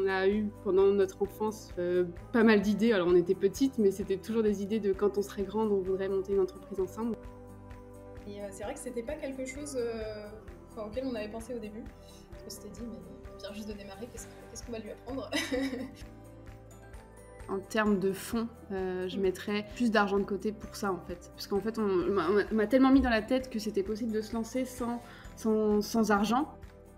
On a eu pendant notre enfance pas mal d'idées. Alors on était petites, mais c'était toujours des idées de quand on serait grande, on voudrait monter une entreprise ensemble. Et c'est vrai que c'était pas quelque chose auquel on avait pensé au début. Parce qu'on s'était dit, mais il vient juste de démarrer, qu'est-ce qu'on va lui apprendre? En termes de fonds, je mettrais plus d'argent de côté pour ça en fait. Parce qu'en fait, on m'a tellement mis dans la tête que c'était possible de se lancer sans argent.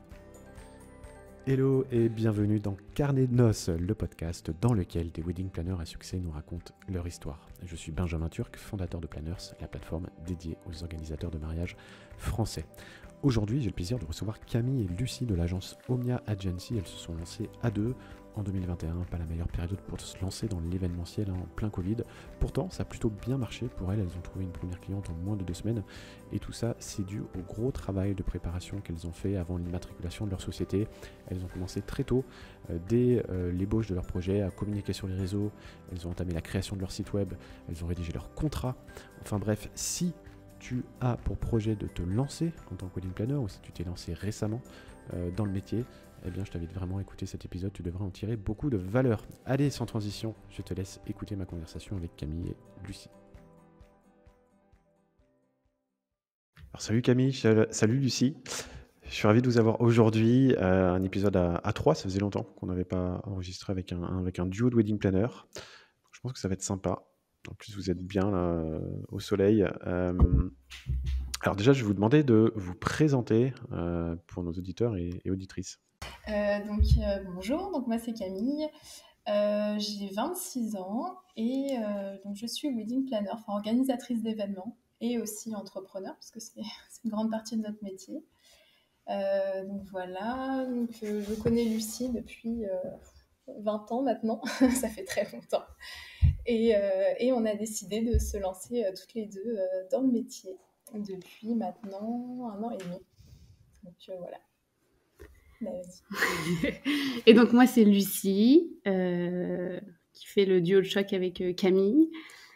Hello et bienvenue dans Carnet de Noces, le podcast dans lequel des wedding planners à succès nous racontent leur histoire. Je suis Benjamin Turc, fondateur de Planners, la plateforme dédiée aux organisateurs de mariage français. Aujourd'hui, j'ai le plaisir de recevoir Camille et Lucie de l'agence Omnia Agency. Elles se sont lancées à deux en 2021, pas la meilleure période pour se lancer dans l'événementiel en plein Covid. Pourtant, ça a plutôt bien marché pour elles. Elles ont trouvé une première cliente en moins de 2 semaines. Et tout ça, c'est dû au gros travail de préparation qu'elles ont fait avant l'immatriculation de leur société. Elles ont commencé très tôt, dès l'ébauche de leur projet, à communiquer sur les réseaux. Elles ont entamé la création de leur site web. Elles ont rédigé leur contrat. Enfin bref, si tu as pour projet de te lancer en tant que wedding planner ou si tu t'es lancé récemment dans le métier, eh bien je t'invite vraiment à écouter cet épisode, tu devrais en tirer beaucoup de valeur. Allez, sans transition, je te laisse écouter ma conversation avec Camille et Lucie. Alors salut Camille, salut Lucie. Je suis ravi de vous avoir aujourd'hui, un épisode à 3, ça faisait longtemps qu'on n'avait pas enregistré avec un duo de wedding planner. Je pense que ça va être sympa. En plus, vous êtes bien là, au soleil. Alors déjà, je vais vous demander de vous présenter pour nos auditeurs et auditrices. Bonjour, donc moi c'est Camille, j'ai 26 ans et donc je suis wedding planner, enfin organisatrice d'événements et aussi entrepreneur parce que c'est une grande partie de notre métier. Donc voilà, je connais Lucie depuis 20 ans maintenant, ça fait très longtemps. Et on a décidé de se lancer toutes les deux dans le métier depuis maintenant 1 an et demi. Donc voilà. Bah, vas-y. Et donc moi, c'est Lucie, qui fait le duo de choc avec Camille.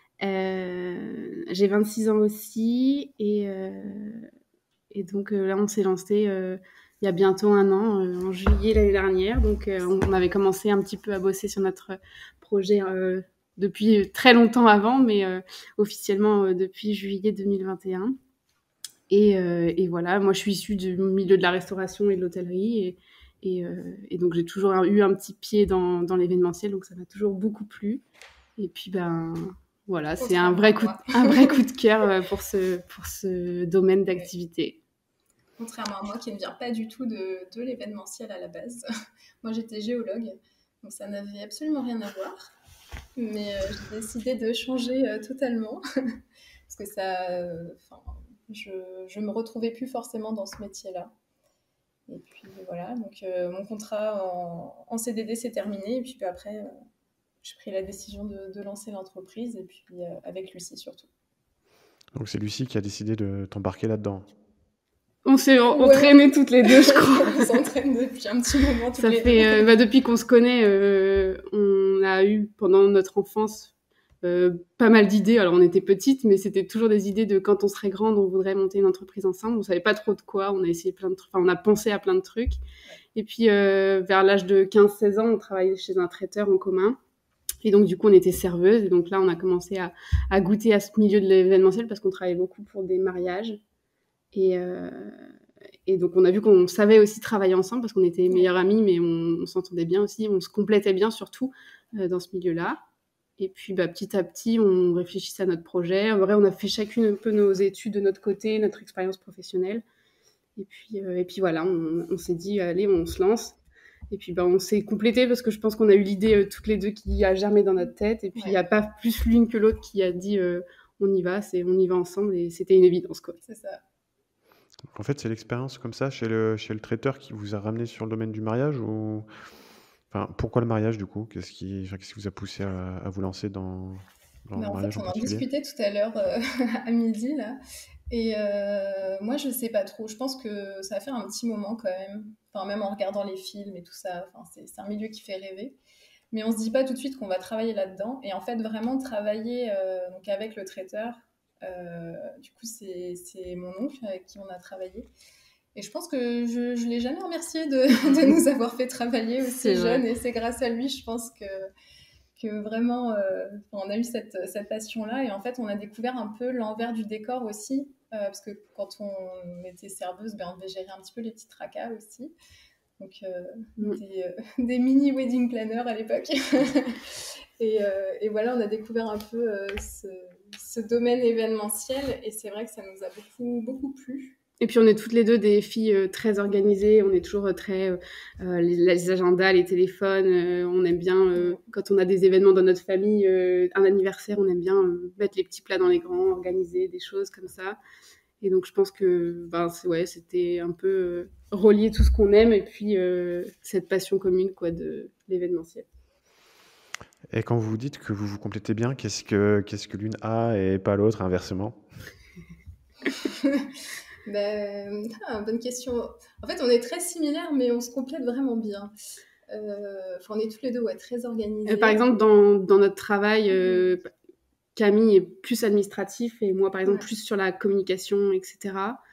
J'ai 26 ans aussi et donc là, on s'est lancé il y a bientôt 1 an, en juillet l'année dernière. Donc on avait commencé un petit peu à bosser sur notre projet depuis très longtemps avant, mais officiellement depuis juillet 2021. Et voilà, moi je suis issue du milieu de la restauration et de l'hôtellerie et donc j'ai toujours eu un petit pied dans l'événementiel, donc ça m'a toujours beaucoup plu. Et puis voilà, c'est un vrai coup de cœur pour ce domaine d'activité. Contrairement à moi qui ne vient pas du tout de l'événementiel à la base. Moi j'étais géologue, donc ça n'avait absolument rien à voir. Mais j'ai décidé de changer totalement parce que je me retrouvais plus forcément dans ce métier-là. Et puis voilà, donc mon contrat en CDD s'est terminé et puis après j'ai pris la décision de lancer l'entreprise et puis avec Lucie surtout. Donc c'est Lucie qui a décidé de t'embarquer là-dedans. On s'est entraînées toutes les deux, je crois. On s'entraîne depuis un petit moment. Ça fait depuis qu'on se connaît, on a eu pendant notre enfance pas mal d'idées. Alors on était petites, mais c'était toujours des idées de quand on serait grande, on voudrait monter une entreprise ensemble. On savait pas trop de quoi. On a essayé plein de trucs. Enfin, on a pensé à plein de trucs. Et puis vers l'âge de 15-16 ans, on travaillait chez un traiteur en commun. Et donc du coup, on était serveuse. Et donc là, on a commencé à goûter à ce milieu de l'événementiel parce qu'on travaillait beaucoup pour des mariages. Et donc, on a vu qu'on savait aussi travailler ensemble parce qu'on était meilleures amies, mais on s'entendait bien aussi, on se complétait bien surtout dans ce milieu-là. Et puis, petit à petit, on réfléchissait à notre projet. En vrai, on a fait chacune un peu nos études de notre côté, notre expérience professionnelle. Et puis voilà, on s'est dit, allez, on se lance. Et puis, on s'est complété parce que je pense qu'on a eu l'idée toutes les deux qui a germé dans notre tête. Et puis, il n'y a pas plus l'une que l'autre qui a dit, on y va ensemble. Et c'était une évidence, quoi. C'est ça. En fait, c'est l'expérience comme ça chez le traiteur qui vous a ramené sur le domaine du mariage ou... Enfin, pourquoi le mariage du coup ? Qu'est-ce qui vous a poussé à vous lancer dans le mariage en particulier ? On en discutait tout à l'heure à midi là. Et moi, je sais pas trop. Je pense que ça va faire un petit moment quand même. Enfin, même en regardant les films et tout ça. Enfin, c'est un milieu qui fait rêver. Mais on se dit pas tout de suite qu'on va travailler là-dedans. Et en fait, vraiment travailler donc avec le traiteur. Du coup, c'est mon oncle avec qui on a travaillé. Et je pense que je ne l'ai jamais remercié de nous avoir fait travailler aussi jeunes. Et c'est grâce à lui, je pense que vraiment, on a eu cette passion-là. Et en fait, on a découvert un peu l'envers du décor aussi. Parce que quand on était serveuse, on devait gérer un petit peu les petits tracas aussi. Donc, des mini wedding planners à l'époque. Et voilà, on a découvert un peu ce domaine événementiel. Et c'est vrai que ça nous a beaucoup, beaucoup plu. Et puis on est toutes les deux des filles très organisées, on est toujours très les agendas, les téléphones, on aime bien quand on a des événements dans notre famille, un anniversaire, on aime bien mettre les petits plats dans les grands, organiser des choses comme ça. Et donc je pense que c'était un peu relier tout ce qu'on aime et puis cette passion commune quoi de l'événementiel. Et quand vous dites que vous vous complétez bien, qu'est-ce que l'une a et pas l'autre, inversement? Bonne question. En fait, on est très similaires, mais on se complète vraiment bien. On est toutes les deux très organisées. Par exemple, dans notre travail, Camille est plus administratif et moi, par exemple, plus sur la communication, etc.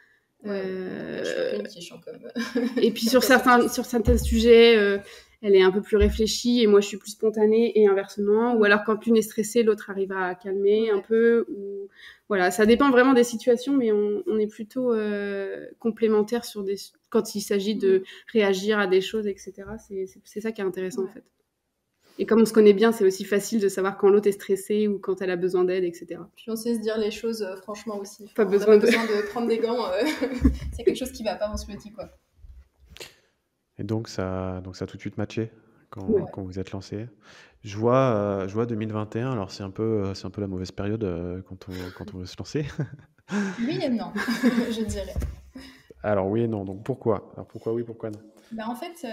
Je suis communication comme... Et puis sur certains sujets, elle est un peu plus réfléchie et moi, je suis plus spontanée et inversement. Ou alors, quand l'une est stressée, l'autre arrive à calmer un peu. Ou... Voilà, ça dépend vraiment des situations, mais on est plutôt complémentaires quand il s'agit de réagir à des choses, etc. C'est ça qui est intéressant, en fait. Et comme on se connaît bien, c'est aussi facile de savoir quand l'autre est stressée ou quand elle a besoin d'aide, etc. Puis on sait se dire les choses franchement aussi. Pas besoin de prendre des gants. C'est quelque chose qui va pas, on se le dit, quoi. Et donc ça a tout de suite matché quand vous êtes lancé. Je vois 2021, alors c'est un peu la mauvaise période quand on veut se lancer. Oui et non, je dirais. Alors oui et non, donc pourquoi? Alors pourquoi oui, pourquoi non? En fait,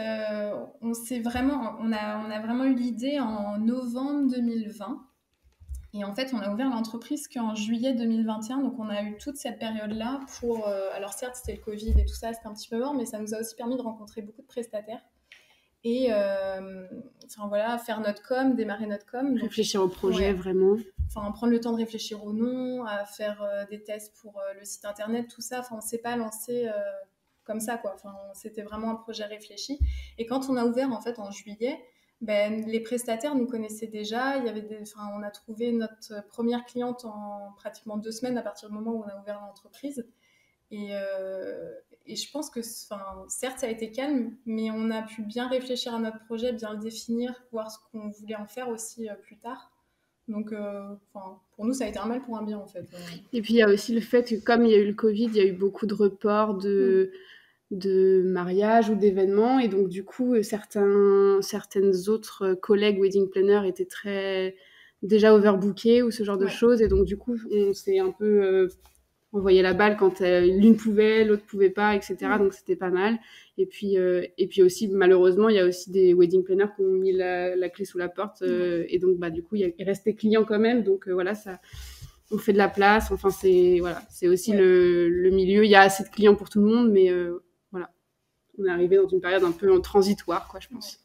on a vraiment eu l'idée en novembre 2020. Et en fait, on a ouvert l'entreprise qu'en juillet 2021. Donc, on a eu toute cette période-là pour... alors, certes, c'était le Covid et tout ça, c'était un petit peu mort, mais ça nous a aussi permis de rencontrer beaucoup de prestataires. Et faire notre com, démarrer notre com. Réfléchir au projet, vraiment. Prendre le temps de réfléchir au nom, à faire des tests pour le site internet, tout ça. On ne s'est pas lancé... comme ça, quoi. C'était vraiment un projet réfléchi. Et quand on a ouvert, en fait, en juillet, les prestataires nous connaissaient déjà. On a trouvé notre première cliente en pratiquement 2 semaines à partir du moment où on a ouvert l'entreprise. Et je pense que, certes, ça a été calme, mais on a pu bien réfléchir à notre projet, bien le définir, voir ce qu'on voulait en faire aussi plus tard. Donc, pour nous, ça a été un mal pour un bien, en fait. Et puis, il y a aussi le fait que, comme il y a eu le Covid, il y a eu beaucoup de reports de mariage ou d'événements. Et donc, du coup, certaines autres collègues wedding planners étaient déjà overbookés ou ce genre de choses. Et donc, du coup, on s'est un peu envoyé la balle quand l'une pouvait, l'autre pouvait pas, etc. Donc, c'était pas mal. Et puis aussi, malheureusement, il y a aussi des wedding planners qui ont mis la clé sous la porte. Et donc, du coup, il reste des clients quand même. Donc, voilà, ça... On fait de la place. Enfin, c'est aussi le milieu. Il y a assez de clients pour tout le monde, mais voilà. On est arrivé dans une période un peu transitoire, quoi, je pense.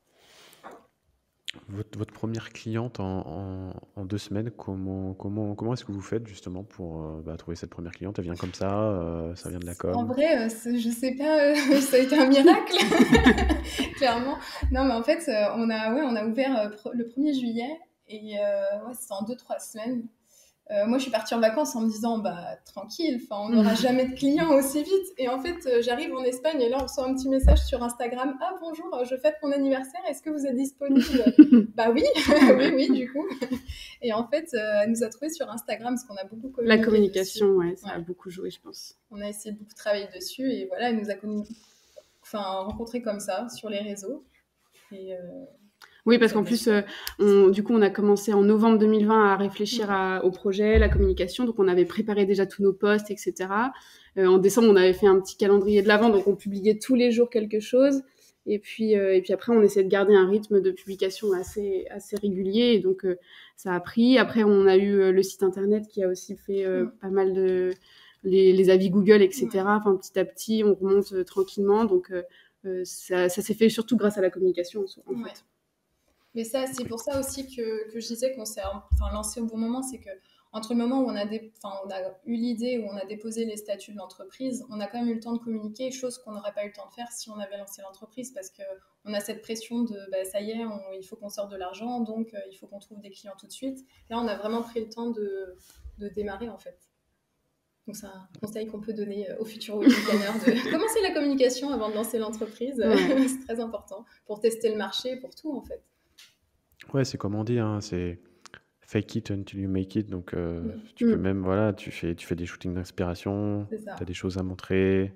Votre première cliente en 2 semaines, comment est-ce que vous faites justement pour trouver cette première cliente? Elle vient comme ça vient de la com? En vrai, je sais pas, ça a été un miracle, clairement. Non, mais en fait, on a ouvert le 1er juillet et c'était en 2-3 semaines. Moi, je suis partie en vacances en me disant, tranquille, on n'aura jamais de clients aussi vite. Et en fait, j'arrive en Espagne et là, on reçoit un petit message sur Instagram. Ah, bonjour, je fête mon anniversaire, est-ce que vous êtes disponible? Oui, oui, du coup. Et en fait, elle nous a trouvés sur Instagram parce qu'on a beaucoup communiqué. La communication, ça a beaucoup joué, je pense. On a essayé de beaucoup travailler dessus et voilà, elle nous a rencontrés comme ça, sur les réseaux. Et... Oui, parce qu'en plus, du coup, on a commencé en novembre 2020 à réfléchir au projet, la communication. Donc, on avait préparé déjà tous nos posts, etc. En décembre, on avait fait un petit calendrier de l'Avent, donc on publiait tous les jours quelque chose. Et puis après, on essayait de garder un rythme de publication assez régulier. Et donc, ça a pris. Après, on a eu le site internet qui a aussi fait pas mal de... les avis Google, etc. Petit à petit, on remonte tranquillement. Donc, ça s'est fait surtout grâce à la communication, en fait. Mais ça, c'est pour ça aussi que je disais qu'on s'est lancé au bon moment, c'est que entre le moment où on a eu l'idée, où on a déposé les statuts de l'entreprise, on a quand même eu le temps de communiquer, chose qu'on n'aurait pas eu le temps de faire si on avait lancé l'entreprise, parce qu'on a cette pression de ça y est, il faut qu'on sorte de l'argent, donc il faut qu'on trouve des clients tout de suite. Là, on a vraiment pris le temps de démarrer en fait. Donc c'est un conseil qu'on peut donner aux futurs wedding planners, de commencer la communication avant de lancer l'entreprise. Ouais. C'est très important pour tester le marché, pour tout en fait. Ouais, c'est comme on dit, hein, c'est fake it until you make it. Donc tu peux même, voilà, tu fais des shootings d'inspiration, tu as des choses à montrer,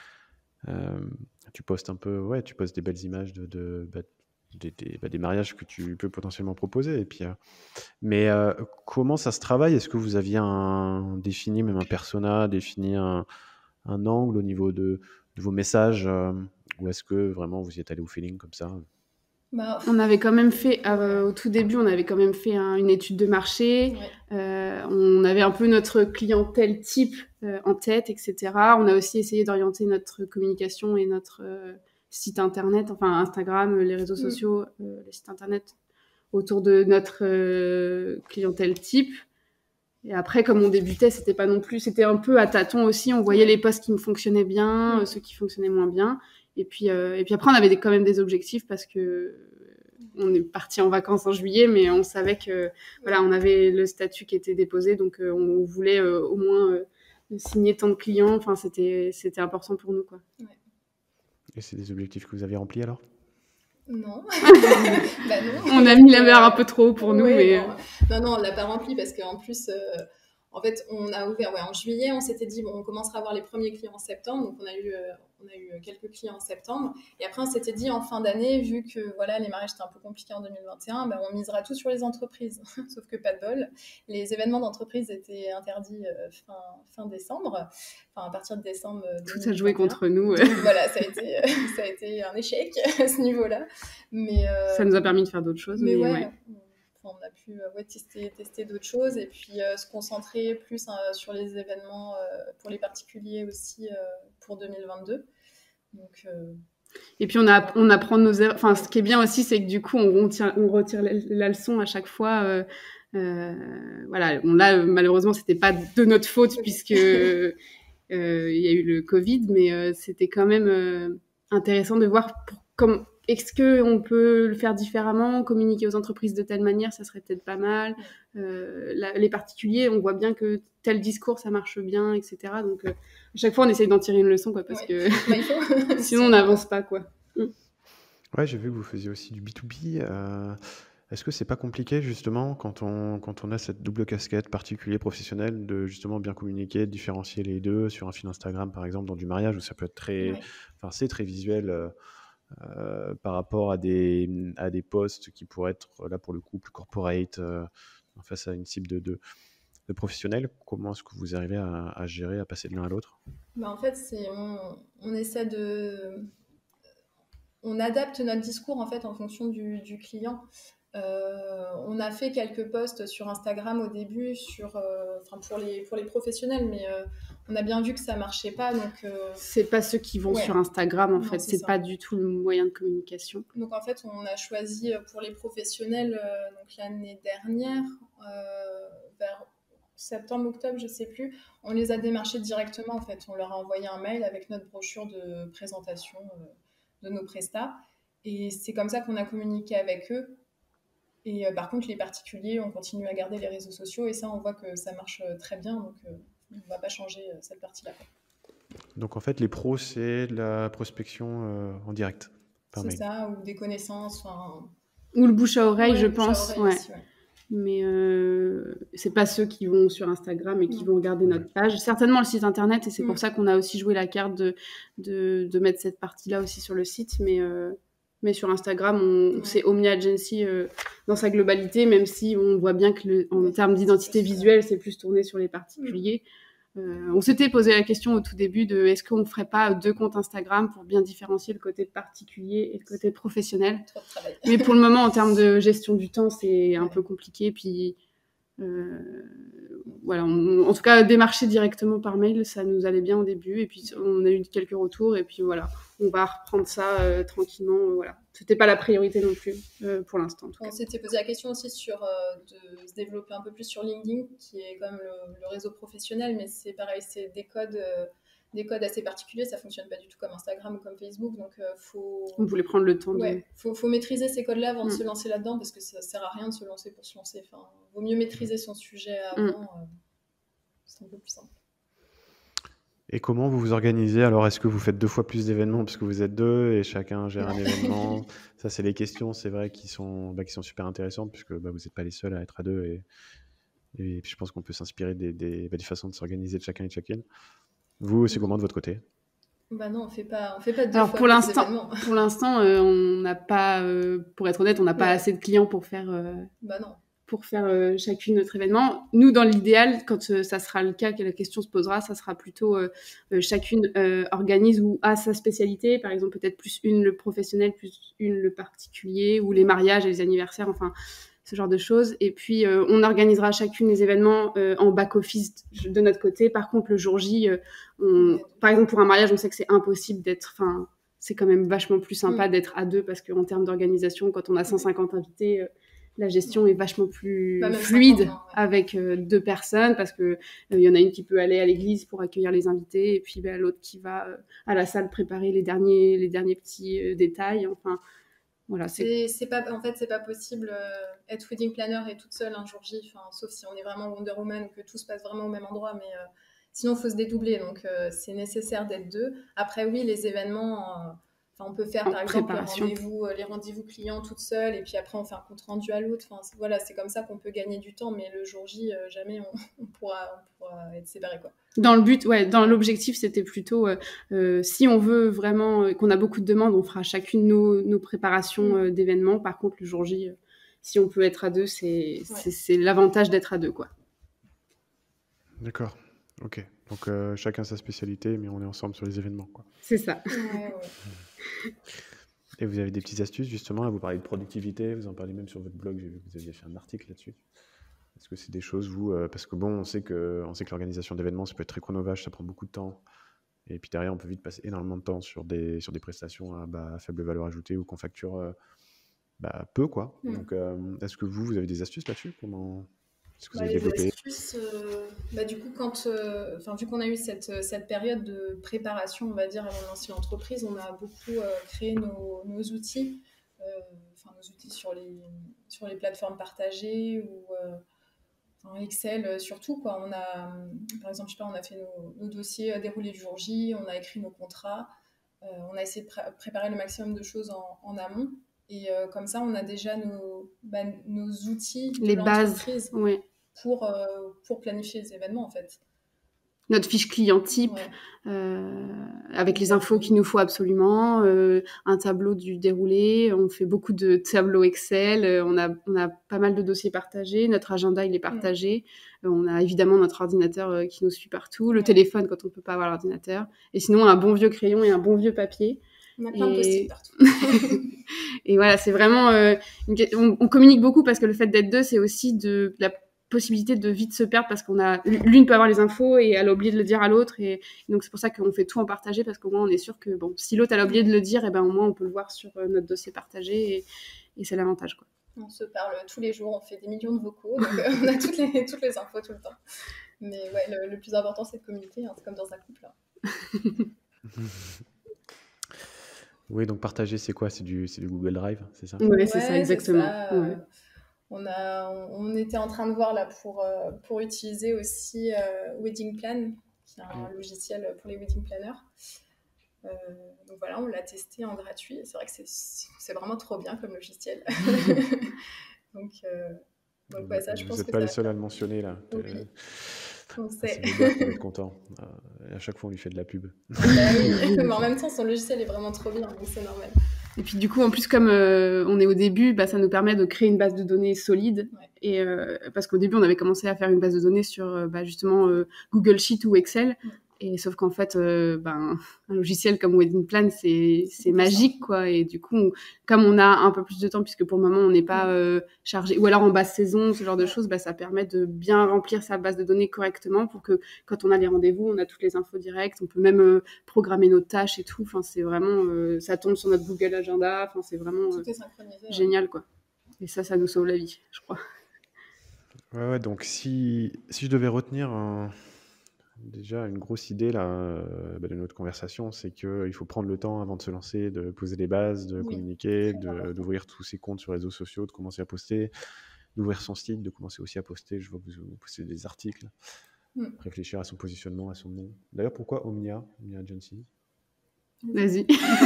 tu postes un peu, ouais, tu postes des belles images des mariages que tu peux potentiellement proposer. Et puis, mais comment ça se travaille? Est-ce que vous aviez défini même un persona, défini un angle au niveau de vos messages, ou est-ce que vraiment vous y êtes allé au feeling comme ça? On avait quand même fait, au tout début, on avait quand même fait une étude de marché. Ouais. On avait un peu notre clientèle type en tête, etc. On a aussi essayé d'orienter notre communication et notre site internet, enfin Instagram, les réseaux sociaux, les sites internet, autour de notre clientèle type. Et après, comme on débutait, c'était un peu à tâtons aussi. On voyait les posts qui me fonctionnaient bien, ceux qui fonctionnaient moins bien. Et puis après, on avait quand même des objectifs parce que on est parti en vacances en juillet, mais on savait que voilà, on avait le statut qui était déposé, donc on voulait au moins signer tant de clients. Enfin, c'était important pour nous, quoi. Ouais. Et c'est des objectifs que vous avez remplis alors? Non. Non. On a mis la barre un peu trop haut pour nous, mais non, on l'a pas rempli parce qu'en plus. En fait, on a ouvert en juillet, on s'était dit, on commencera à avoir les premiers clients en septembre, donc on a eu quelques clients en septembre, et après on s'était dit en fin d'année, vu que voilà, les mariages étaient un peu compliqués en 2021, on misera tout sur les entreprises, sauf que pas de bol, les événements d'entreprise étaient interdits fin décembre, enfin à partir de décembre 2021. Tout a joué contre nous. Donc, voilà, ça a été un échec à ce niveau-là, mais ça nous a permis de faire d'autres choses, mais ouais. On a pu tester d'autres choses et puis se concentrer plus sur les événements pour les particuliers aussi pour 2022. Donc, et puis on apprend de nos erreurs. Enfin, ce qui est bien aussi, c'est que du coup, on retire la leçon à chaque fois. Voilà, malheureusement, c'était pas de notre faute puisque il y a eu le Covid, mais c'était quand même intéressant de voir est-ce qu'on peut le faire différemment, communiquer aux entreprises de telle manière, ça serait peut-être pas mal. Les particuliers, on voit bien que tel discours, ça marche bien, etc. Donc, à chaque fois, on essaye d'en tirer une leçon, quoi, parce que sinon, on n'avance pas, quoi. Ouais, j'ai vu que vous faisiez aussi du B2B. Est-ce que c'est pas compliqué, justement, quand on a cette double casquette particulier-professionnel, de justement bien communiquer, de différencier les deux sur un fil Instagram, par exemple, dans du mariage, où ça peut être c'est très visuel, par rapport à des posts qui pourraient être là pour le coup plus corporate, face à une cible de professionnels. Comment est-ce que vous arrivez à gérer, à passer de l'un à l'autre? En fait, on essaie on adapte notre discours en fait en fonction du client. On a fait quelques posts sur Instagram au début pour les professionnels, mais on a bien vu que ça marchait pas, donc c'est pas ceux qui vont sur Instagram en fait, c'est pas du tout le moyen de communication. Donc en fait, on a choisi pour les professionnels donc l'année dernière vers septembre-octobre, je sais plus, on les a démarchés directement en fait, on leur a envoyé un mail avec notre brochure de présentation de nos prestats, et c'est comme ça qu'on a communiqué avec eux. Et par contre, les particuliers, on continue à garder les réseaux sociaux, et ça, on voit que ça marche très bien, donc on ne va pas changer cette partie-là. Donc en fait, les pros, c'est de la prospection en direct, par mail. C'est ça, ou des connaissances. Ou le bouche à oreille, je pense. Aussi, mais c'est pas ceux qui vont sur Instagram et qui vont regarder notre page. Certainement le site internet, et c'est pour ça qu'on a aussi joué la carte de mettre cette partie-là aussi sur le site, mais sur Instagram, c'est Omni Agency dans sa globalité, même si on voit bien que en termes d'identité visuelle, c'est plus tourné sur les particuliers. On s'était posé la question au tout début de est-ce qu'on ne ferait pas 2 comptes Instagram pour bien différencier le côté particulier et le côté professionnel. Trop de travail. Mais pour le moment, en termes de gestion du temps, c'est un peu compliqué. Puis Voilà, en tout cas, démarcher directement par mail, ça nous allait bien au début. Et puis, on a eu quelques retours. Et puis, voilà, on va reprendre ça tranquillement. Voilà. C'était pas la priorité non plus, pour l'instant. En tout cas. On s'était posé la question aussi sur de se développer un peu plus sur LinkedIn, qui est comme le réseau professionnel. Mais c'est pareil, c'est des codes assez particuliers. Ça fonctionne pas du tout comme Instagram ou comme Facebook. Donc, on voulait prendre le temps faut maîtriser ces codes-là avant de se lancer là-dedans, parce que ça sert à rien de se lancer pour se lancer. Enfin, vaut mieux maîtriser son sujet avant. C'est un peu plus simple. Et comment vous vous organisez? Alors, est-ce que vous faites 2 fois plus d'événements parce que vous êtes 2 et chacun gère un événement? Ça, c'est les questions, c'est vrai, qui sont super intéressantes, puisque vous n'êtes pas les seuls à être à 2. Et puis, je pense qu'on peut s'inspirer des façons de s'organiser de chacun et de chacune. Vous, c'est comment de votre côté? Non, on fait pas 2 fois Alors, plus d'événements. Pour l'instant, on n'a pas, pour être honnête, on n'a pas assez de clients pour faire... non. Pour faire chacune notre événement. Nous, dans l'idéal, quand ça sera le cas, que la question se posera, ça sera plutôt chacune organise ou a sa spécialité, par exemple peut-être plus une le professionnel, plus une le particulier, ou les mariages et les anniversaires, enfin ce genre de choses. Et puis on organisera chacune les événements en back-office de notre côté. Par contre, le jour J, par exemple pour un mariage, on sait que c'est impossible d'être... c'est quand même vachement plus sympa d'être à 2, parce qu'en termes d'organisation, quand on a 150 invités... la gestion est vachement plus fluide avec 2 personnes, parce que y en a une qui peut aller à l'église pour accueillir les invités, et puis l'autre qui va à la salle préparer les derniers petits détails. Enfin, voilà. C'est pas possible être wedding planner et toute seule un jour J, sauf si on est vraiment Wonder Woman ou que tout se passe vraiment au même endroit, mais sinon il faut se dédoubler, donc c'est nécessaire d'être 2. Après oui, les événements... on peut faire par exemple les rendez-vous clients toute seule, et puis après on fait un compte rendu à l'autre. Voilà, c'est comme ça qu'on peut gagner du temps, mais le jour J, jamais on pourra être séparés, quoi. Dans le but, dans l'objectif, c'était plutôt si on veut vraiment qu'on a beaucoup de demandes, on fera chacune nos préparations d'événements. Par contre, le jour J, si on peut être à 2, c'est l'avantage d'être à 2, quoi. D'accord. Ok. Donc chacun sa spécialité, mais on est ensemble sur les événements, quoi. C'est ça. Ouais. Et vous avez des petites astuces, justement, à vous parler de productivité, vous en parlez même sur votre blog, j'ai vu que vous aviez fait un article là-dessus. Est-ce que c'est des choses, vous, parce que on sait que l'organisation d'événements, ça peut être très chronophage, ça prend beaucoup de temps, et puis derrière, on peut vite passer énormément de temps sur des prestations à faible valeur ajoutée, ou qu'on facture peu, quoi. Donc, est-ce que vous avez des astuces là-dessus? Comment est-ce que vous avez développé? Les astuces, du coup, vu qu'on a eu cette période de préparation, on va dire, avant de lancer l'entreprise, on a beaucoup créé nos outils, nos outils sur les plateformes partagées, ou Excel surtout, quoi. On a, par exemple, on a fait nos dossiers déroulés du jour J, on a écrit nos contrats, on a essayé de préparer le maximum de choses en amont. Et comme ça, on a déjà nos outils de l'entreprise pour planifier les événements, en fait. Notre fiche client type, avec les infos qu'il nous faut absolument, un tableau du déroulé. On fait beaucoup de tableaux Excel. On a pas mal de dossiers partagés. Notre agenda, il est partagé. On a évidemment notre ordinateur qui nous suit partout. Le téléphone quand on peut pas avoir l'ordinateur. Et sinon, un bon vieux crayon et un bon vieux papier. On a plein de post-it partout. Et voilà, c'est vraiment... on communique beaucoup, parce que le fait d'être 2, c'est aussi de la possibilité de vite se perdre, parce qu'on a l'une peut avoir les infos et elle a oublié de le dire à l'autre, et donc c'est pour ça qu'on fait tout en partagé, parce qu'au moins on est sûr que si l'autre elle a oublié de le dire, et au moins on peut le voir sur notre dossier partagé, et c'est l'avantage, quoi. On se parle tous les jours, on fait des millions de vocaux, donc on a toutes les infos tout le temps. Mais le plus important, c'est de communiquer, c'est comme dans un couple. Oui, donc partager, c'est quoi? C'est du Google Drive, c'est ça? Oui, c'est ça, exactement. C'est ça. On était en train de voir là pour utiliser aussi Wedding Plan, qui est un logiciel pour les wedding planners. Donc voilà, on l'a testé en gratuit. C'est vrai que c'est vraiment trop bien comme logiciel. donc ça, je pense que vous n'êtes pas les seuls à le mentionner là. Oui. C'est le gars qui va être content. À chaque fois, on lui fait de la pub. Mais en même temps, son logiciel est vraiment trop bien, donc c'est normal. Et puis du coup, en plus, comme on est au début, ça nous permet de créer une base de données solide. Et parce qu'au début, on avait commencé à faire une base de données sur justement Google Sheet ou Excel. Et sauf qu'en fait, un logiciel comme Wedding Plan, c'est magique, quoi. Et du coup, comme on a un peu plus de temps, puisque pour le moment, on n'est pas chargé, ou alors en basse saison, ce genre de choses, ça permet de bien remplir sa base de données correctement pour que quand on a les rendez-vous, on a toutes les infos directes. On peut même programmer nos tâches et tout. Enfin, c'est vraiment, ça tombe sur notre Google Agenda. Enfin, c'est vraiment génial, quoi. Et ça nous sauve la vie, je crois. Ouais, donc si je devais retenir déjà une grosse idée là, de notre conversation, c'est qu'il faut prendre le temps avant de se lancer, de poser les bases, de communiquer, d'ouvrir tous ses comptes sur les réseaux sociaux, de commencer à poster, d'ouvrir son site, de commencer aussi à poster. Je vois que vous postez des articles, réfléchir à son positionnement, à son nom. D'ailleurs, pourquoi Omnia Agency? Vas-y.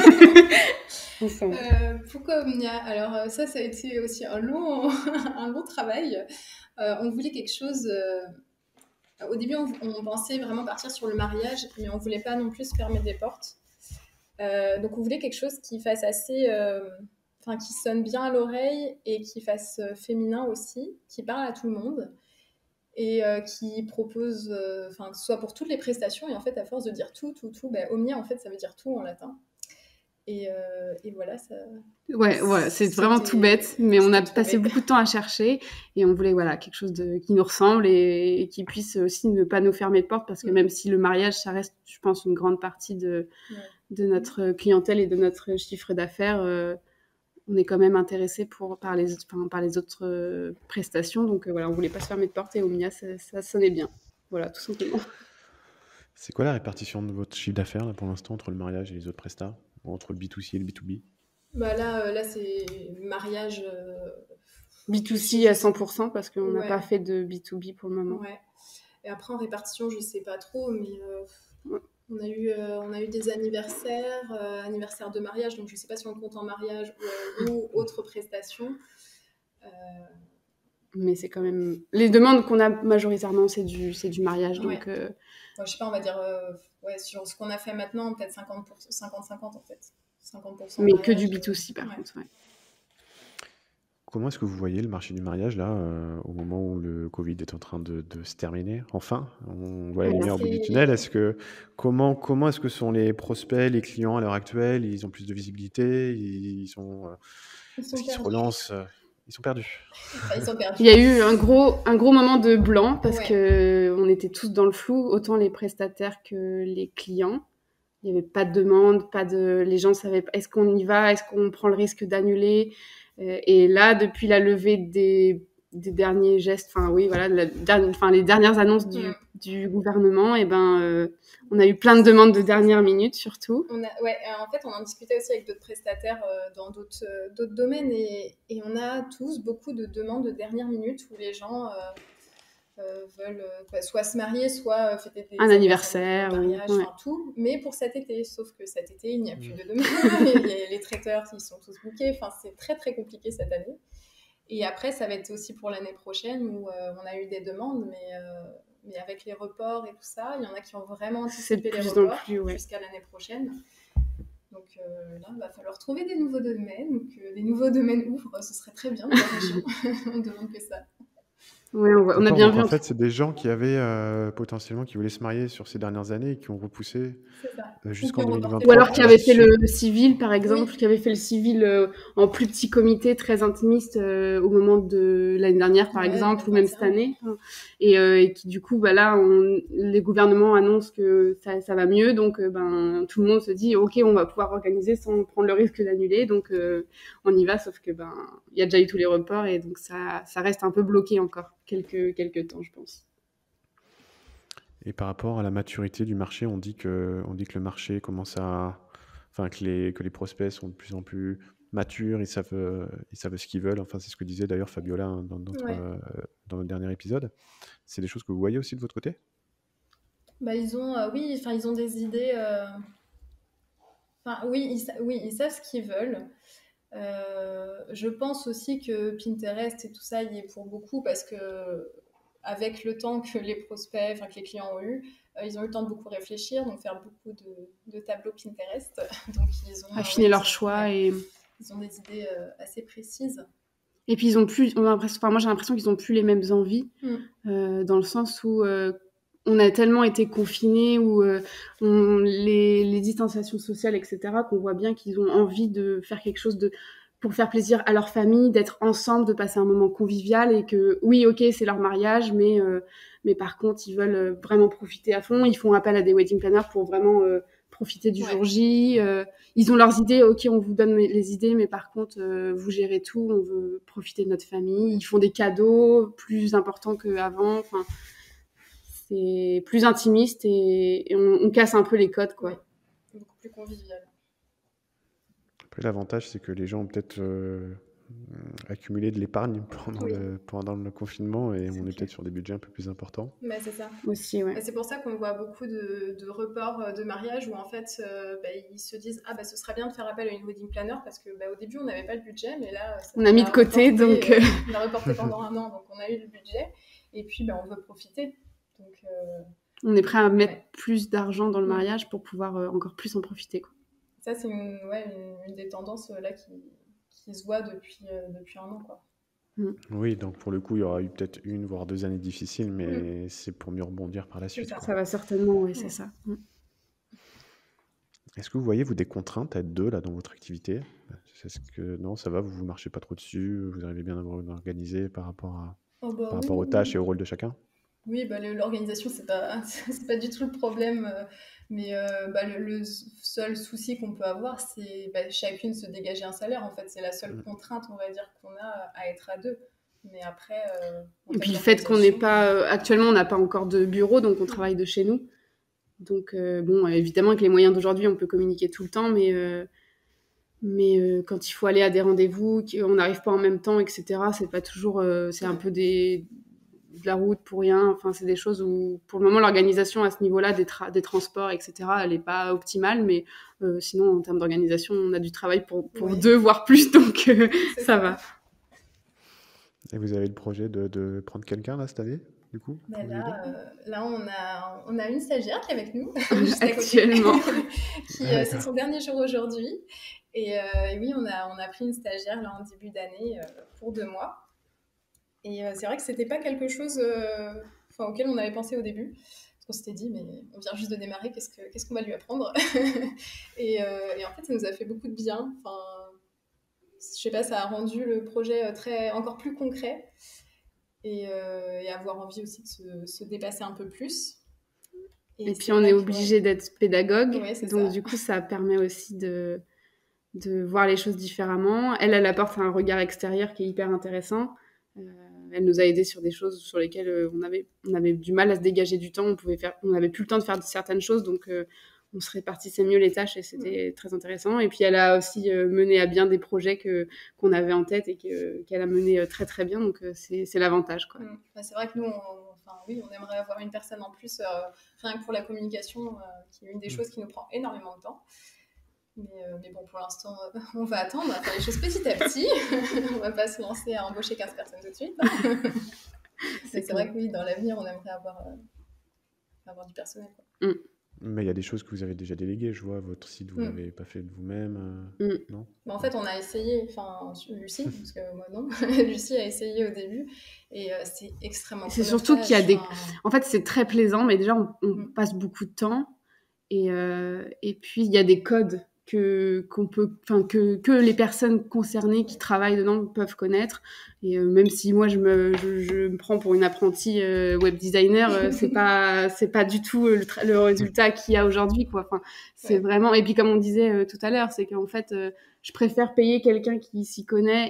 Pourquoi Omnia? Alors ça a été aussi un long travail. On voulait quelque chose... Au début, on pensait vraiment partir sur le mariage, mais on ne voulait pas non plus se fermer des portes. Donc, on voulait quelque chose qui fasse assez... qui sonne bien à l'oreille et qui fasse féminin aussi, qui parle à tout le monde et qui propose... soit pour toutes les prestations. Et en fait, à force de dire tout, Omnia, en fait, ça veut dire tout en latin. Et voilà, ça... Ouais, c'est vraiment tout bête, mais on a passé beaucoup de temps à chercher et on voulait quelque chose qui nous ressemble et qui puisse aussi ne pas nous fermer de porte, parce que même si le mariage, ça reste, je pense, une grande partie de notre clientèle et de notre chiffre d'affaires, on est quand même intéressé par les autres prestations. Donc on voulait pas se fermer de porte, et Omnia, ça sonnait bien. Voilà, tout simplement. C'est quoi la répartition de votre chiffre d'affaires là, pour l'instant, entre le mariage et les autres prestats, ou entre le B2C et le B2B? Là c'est mariage... B2C à 100%, parce qu'on n'a pas fait de B2B pour le moment. Ouais. Et après, en répartition, je sais pas trop, mais on a eu des anniversaires de mariage, donc je sais pas si on compte en mariage ou autres prestations. Mais c'est quand même... Les demandes qu'on a majoritairement, c'est du mariage. Donc, je sais pas, on va dire sur ce qu'on a fait maintenant, peut-être 50-50 en fait. 50% mais que du B2C par contre, Comment est-ce que vous voyez le marché du mariage là, au moment où le Covid est en train de se terminer? Enfin, on voit la lumière au bout du tunnel. Comment est-ce que sont les prospects, les clients à l'heure actuelle? Ils ont plus de visibilité? Est-ce qu'ils se relancent? Ils sont perdus. Il y a eu un gros moment de blanc, parce que on était tous dans le flou, autant les prestataires que les clients. Il n'y avait pas de demande, les gens savaient pas, est-ce qu'on y va, est-ce qu'on prend le risque d'annuler? Et là, depuis la levée des derniers gestes, les dernières annonces du gouvernement, on a eu plein de demandes de dernière minute, surtout. En fait, on en discutait aussi avec d'autres prestataires dans d'autres domaines, et on a tous beaucoup de demandes de dernière minute où les gens veulent soit se marier, soit fêter un anniversaire, mariage, tout, mais pour cet été. Sauf que cet été, il n'y a plus de demandes. Les traiteurs, ils sont tous bookés. Enfin, c'est très, très compliqué cette année. Et après, ça va être aussi pour l'année prochaine, où on a eu des demandes, mais avec les reports et tout ça, il y en a qui ont vraiment anticipé les reports jusqu'à l'année prochaine. Donc là, il va falloir trouver des nouveaux domaines, que les nouveaux domaines ouvrent, ce serait très bien dans la région. On ne demande que ça. Ouais, on a bien vu. En fait, c'est des gens qui avaient potentiellement, qui voulaient se marier sur ces dernières années et qui ont repoussé jusqu'en 2023. Ou alors qui avaient fait le civil, par exemple, qui avaient fait le civil en plus petit comité, très intimiste, au moment de l'année dernière, par exemple, ou même cette année. Et qui, du coup, là, les gouvernements annoncent que ça va mieux. Donc, tout le monde se dit, OK, on va pouvoir organiser sans prendre le risque d'annuler. Donc, on y va, sauf que il y a déjà eu tous les reports, et donc ça reste un peu bloqué encore quelques temps, je pense. Et par rapport à la maturité du marché, on dit que le marché commence que les prospects sont de plus en plus matures, ils savent ce qu'ils veulent. Enfin, c'est ce que disait d'ailleurs Fabiola dans notre dernier épisode. C'est des choses que vous voyez aussi de votre côté? Ils ont des idées. Ils savent ce qu'ils veulent. Je pense aussi que Pinterest et tout ça y est pour beaucoup, parce que avec le temps que les prospects, que les clients ont eu, ils ont eu le temps de beaucoup réfléchir, donc faire beaucoup de tableaux Pinterest. Donc ils ont affiné leur choix, et ils ont des idées assez précises. Et puis moi j'ai l'impression qu'ils ont plus les mêmes envies, dans le sens où on a tellement été confinés ou les distanciations sociales, etc., qu'on voit bien qu'ils ont envie de faire quelque chose pour faire plaisir à leur famille, d'être ensemble, de passer un moment convivial et que, oui, ok, c'est leur mariage, mais par contre, ils veulent vraiment profiter à fond. Ils font appel à des wedding planners pour vraiment profiter du jour J. Ils ont leurs idées, ok, on vous donne les idées, mais par contre, vous gérez tout, on veut profiter de notre famille. Ils font des cadeaux plus importants qu'avant. Enfin, c'est plus intimiste et on casse un peu les codes, quoi. Ouais. Beaucoup plus convivial. Après, l'avantage, c'est que les gens ont peut-être accumulé de l'épargne pendant le confinement et on est peut-être sur des budgets un peu plus importants. Mais c'est ça. Aussi, ouais. Et c'est pour ça qu'on voit beaucoup de reports de mariage où en fait ils se disent ce serait bien de faire appel à une wedding planner parce que au début on n'avait pas le budget, mais là on a mis de côté, donc on a reporté pendant un an, donc on a eu le budget et puis on veut profiter. Donc on est prêt à mettre plus d'argent dans le mariage pour pouvoir encore plus en profiter, quoi. Ça c'est une des tendances là qui se voit depuis un an, quoi. Oui, donc pour le coup, il y aura eu peut-être 1 voire 2 années difficiles, mais c'est pour mieux rebondir par la suite. Ça va certainement, oui, c'est ça. Est-ce que vous voyez, vous, des contraintes à être 2 là, dans votre activité ? Est-ce que non, ça va, vous ne marchez pas trop dessus, vous arrivez bien à vous organiser par rapport aux tâches et au rôle de chacun ? Oui, l'organisation, c'est pas du tout le problème. Mais le seul souci qu'on peut avoir, c'est chacune se dégager un salaire. En fait, c'est la seule contrainte, on va dire, qu'on a à être à 2. Mais après... et puis le fait qu'on n'ait pas... actuellement, on n'a pas encore de bureau, donc on travaille de chez nous. Donc, évidemment, avec les moyens d'aujourd'hui, on peut communiquer tout le temps, mais quand il faut aller à des rendez-vous, qu'on n'arrive pas en même temps, etc., c'est pas toujours... c'est un peu de la route pour rien. Enfin, c'est des choses où, pour le moment, l'organisation à ce niveau-là, des transports, etc., elle n'est pas optimale, mais sinon, en termes d'organisation, on a du travail pour 2, voire plus, donc ça va. Et vous avez le projet de prendre quelqu'un, là, cette année, du coup là, on a une stagiaire qui est avec nous, actuellement. C'est son dernier jour aujourd'hui. Et oui, on a pris une stagiaire là, en début d'année pour 2 mois. Et c'est vrai que c'était pas quelque chose auquel on avait pensé au début. Parce qu'on s'était dit, mais on vient juste de démarrer, qu'est-ce qu'on va lui apprendre et en fait, ça nous a fait beaucoup de bien. Enfin, je sais pas, ça a rendu le projet encore plus concret et avoir envie aussi de se dépasser un peu plus. Et puis, on est obligé d'être pédagogue. Donc, du coup, ça permet aussi de voir les choses différemment. Elle apporte un regard extérieur qui est hyper intéressant. Elle nous a aidés sur des choses sur lesquelles on avait du mal à se dégager du temps. On n'avait plus le temps de faire certaines choses, donc on se répartissait mieux les tâches et c'était très intéressant. Et puis elle a aussi mené à bien des projets qu'on avait en tête et qu'elle a mené très très bien, donc c'est l'avantage, quoi. C'est vrai que nous, on aimerait avoir une personne en plus, rien que pour la communication, qui est une des choses qui nous prend énormément de temps. Mais bon, pour l'instant, on va attendre, on va faire les choses petit à petit. On va pas se lancer à embaucher 15 personnes tout de suite. C'est vrai que oui, dans l'avenir, on aimerait avoir du personnel, quoi. Mais il y a des choses que vous avez déjà déléguées. Je vois votre site, vous l'avez pas fait de vous-même, non ? En fait, on a essayé, Lucie, parce que moi non, Lucie a essayé au début, et c'est extrêmement... C'est surtout qu'il y a En fait, c'est très plaisant, mais déjà, on passe beaucoup de temps, et puis il y a des codes que les personnes concernées qui travaillent dedans peuvent connaître, et même si moi je me prends pour une apprentie web designer, c'est pas du tout le résultat qu'il y a aujourd'hui, quoi. Enfin, c'est vraiment... Et puis comme on disait tout à l'heure, c'est qu'en fait je préfère payer quelqu'un qui s'y connaît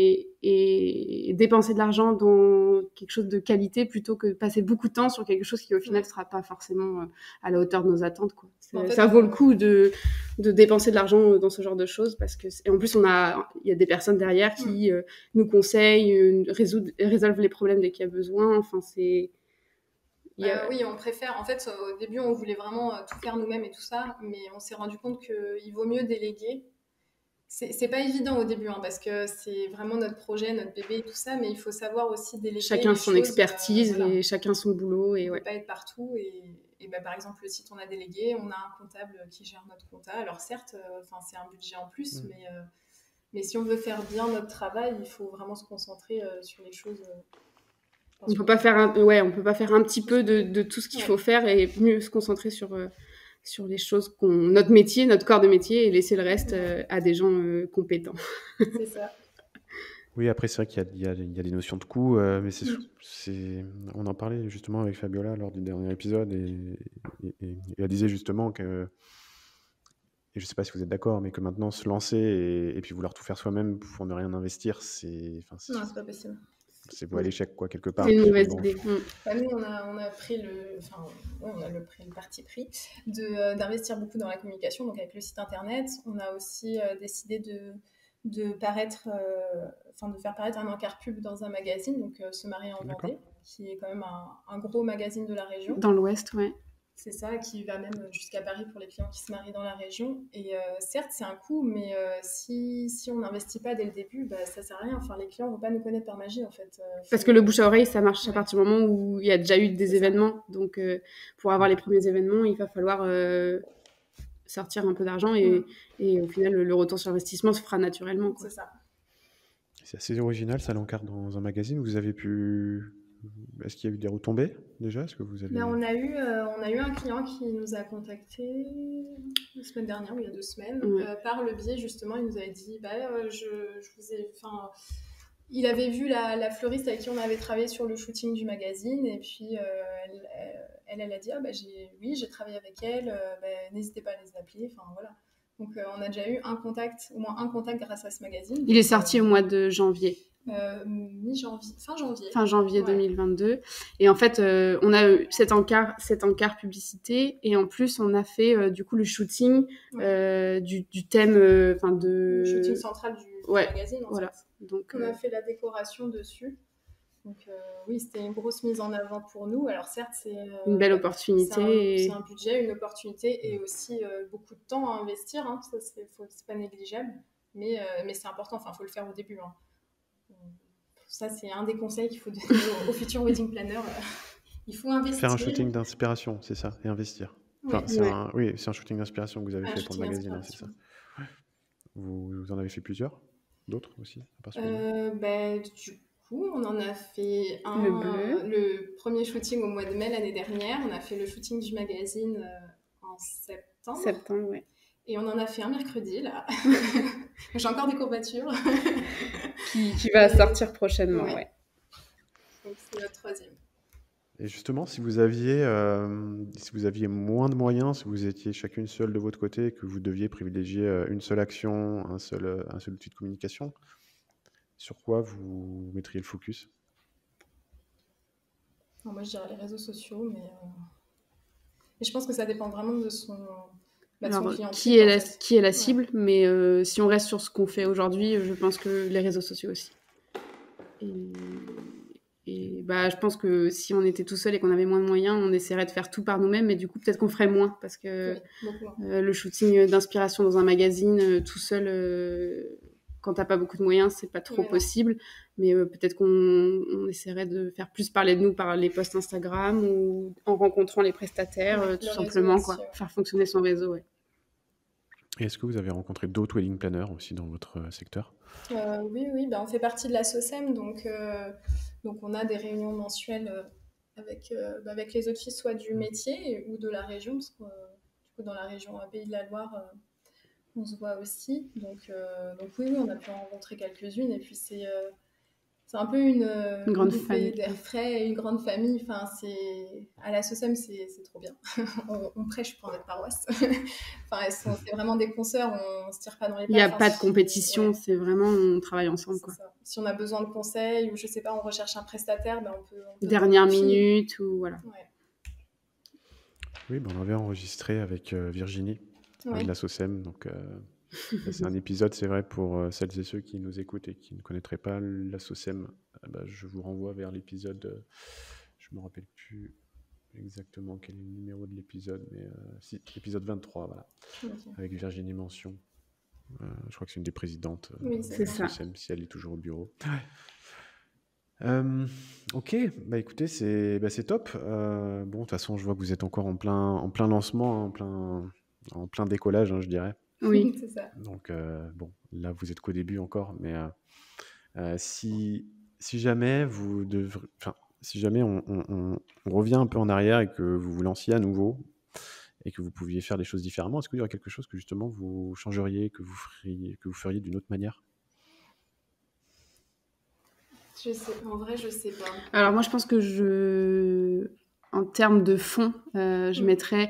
et dépenser de l'argent dans quelque chose de qualité plutôt que passer beaucoup de temps sur quelque chose qui au final ne sera pas forcément à la hauteur de nos attentes, quoi. Ça vaut le coup de dépenser de l'argent dans ce genre de choses, parce que et en plus il y a des personnes derrière qui nous conseillent, résolvent les problèmes dès qu'il y a besoin. Enfin, c'est... Oui, on préfère. En fait, au début, on voulait vraiment tout faire nous-mêmes et tout ça, mais on s'est rendu compte qu'il vaut mieux déléguer. C'est pas évident au début, parce que c'est vraiment notre projet, notre bébé et tout ça, mais il faut savoir aussi déléguer. Chacun son expertise et chacun son boulot. Et on ne peut pas être partout. Et par exemple, le site, on a délégué, on a un comptable qui gère notre compta. Alors certes, c'est un budget en plus, mais si on veut faire bien notre travail, il faut vraiment se concentrer sur les choses On peut pas faire on peut pas faire un petit peu de tout ce qu'il faut faire et mieux se concentrer sur les choses notre métier, notre corps de métier, et laisser le reste à des gens compétents. C'est ça. Oui, après, c'est vrai qu'il y a des notions de coût, mais on en parlait justement avec Fabiola lors du dernier épisode, et elle disait justement que, et je ne sais pas si vous êtes d'accord, mais que maintenant se lancer et puis vouloir tout faire soi-même pour ne rien investir, Non, c'est pas possible. c'est vouer à l'échec, quoi, quelque part. C'est une mauvaise Bon, idée. Bah, nous, on a pris le parti pris d'investir beaucoup dans la communication, donc avec le site internet. On a aussi décidé de faire paraître un encart pub dans un magazine, donc Se marier en D'accord. Vendée, qui est quand même un gros magazine de la région. Dans l'Ouest, ouais. C'est ça, qui va même jusqu'à Paris pour les clients qui se marient dans la région. Et certes, c'est un coût, mais si on n'investit pas dès le début, bah, ça sert à rien. Enfin, les clients ne vont pas nous connaître par magie, en fait. Parce que le bouche à oreille, ça marche à partir du moment où il y a déjà eu des événements. Donc, pour avoir les premiers événements, il va falloir sortir un peu d'argent, et au final, le retour sur investissement se fera naturellement, quoi. C'est ça. C'est assez original, ça, l'encart dans un magazine. Vous avez pu... Est-ce qu'il y a eu des retombées, déjà? Est-ce que vous avez... Ben, on a eu un client qui nous a contacté la semaine dernière, ou il y a 2 semaines, par le biais, justement, il nous avait dit, je vous ai... Il avait vu la fleuriste avec qui on avait travaillé sur le shooting du magazine, et puis elle a dit, j'ai travaillé avec elle, n'hésitez pas à les appeler, enfin voilà. Donc on a déjà eu au moins un contact grâce à ce magazine. Il est sorti au mois de janvier. Fin janvier 2022. Et en fait, on a eu cet encart publicité, et en plus on a fait du coup le shooting du thème, le shooting central du magazine. Voilà. Donc on a fait la décoration dessus. Donc oui, c'était une grosse mise en avant pour nous. Alors certes, c'est une belle opportunité. C'est un budget, une opportunité, et aussi beaucoup de temps à investir. Hein. Ça, c'est pas négligeable, mais c'est important. Enfin, faut le faire au début. Hein. Ça, c'est un des conseils qu'il faut donner aux futurs wedding planners. Il faut investir. Faire un shooting d'inspiration, c'est ça, et investir. Enfin, c'est un shooting d'inspiration que vous avez fait pour le magazine, hein, c'est ça. Ouais. Vous en avez fait plusieurs? D'autres aussi, à part du coup, on en a fait le premier shooting au mois de mai l'année dernière. On a fait le shooting du magazine en septembre. Ouais. Et on en a fait un mercredi, là. J'ai encore des courbatures. qui va sortir prochainement, ouais. Donc, c'est notre 3e. Et justement, si vous aviez moins de moyens, si vous étiez chacune seule de votre côté, que vous deviez privilégier une seule action, un seul outil de communication, sur quoi vous mettriez le focus? Moi, je dirais les réseaux sociaux, mais et je pense que ça dépend vraiment de son... Alors, qui est la cible, mais si on reste sur ce qu'on fait aujourd'hui, je pense que les réseaux sociaux aussi. Et je pense que si on était tout seul et qu'on avait moins de moyens, on essaierait de faire tout par nous-mêmes, mais du coup, peut-être qu'on ferait moins, parce que le shooting d'inspiration dans un magazine, tout seul, quand t'as pas beaucoup de moyens, c'est pas trop possible. Mais peut-être qu'on essaierait de faire plus parler de nous par les posts Instagram, ou en rencontrant les prestataires, tout simplement, aussi, faire fonctionner son réseau. Ouais. Et est-ce que vous avez rencontré d'autres wedding planners aussi dans votre secteur? Oui, on fait partie de la SOCEM, donc on a des réunions mensuelles avec les autres filles, soit du métier ou de la région, parce que du coup, dans la région Pays de la Loire, on se voit aussi. Donc oui, on a pu en rencontrer quelques-unes, et puis c'est un peu une grande famille d'air frais et une grande famille. Enfin, à la SOCEM, c'est trop bien. on prêche pour notre paroisse. Enfin, c'est vraiment des consoeurs, on se tire pas dans les pattes. Il n'y a pas de compétition, c'est vraiment, on travaille ensemble, quoi. Ça. Si on a besoin de conseils, ou je sais pas, on recherche un prestataire, on peut dernière minute, ou voilà. Ouais. Oui, on avait enregistré avec Virginie de la SOCEM, donc c'est un épisode, c'est vrai, pour celles et ceux qui nous écoutent et qui ne connaîtraient pas la SOCEM. Je vous renvoie vers l'épisode, je me rappelle plus exactement quel est le numéro de l'épisode, mais l'épisode 23, voilà, avec Virginie Mention. Je crois que c'est une des présidentes de la SOCEM, si elle est toujours au bureau. Ok, écoutez, c'est top. De toute façon, je vois que vous êtes encore en plein lancement, en plein décollage, je dirais. Oui, c'est ça. Donc, là, vous êtes qu'au début encore, mais si jamais vous devrez... si jamais on revient un peu en arrière et que vous vous lanciez à nouveau et que vous pouviez faire les choses différemment, est-ce qu'il y aurait quelque chose que justement vous changeriez, que vous feriez d'une autre manière? En vrai, je sais pas. Alors moi, je pense que en termes de fonds, je mettrais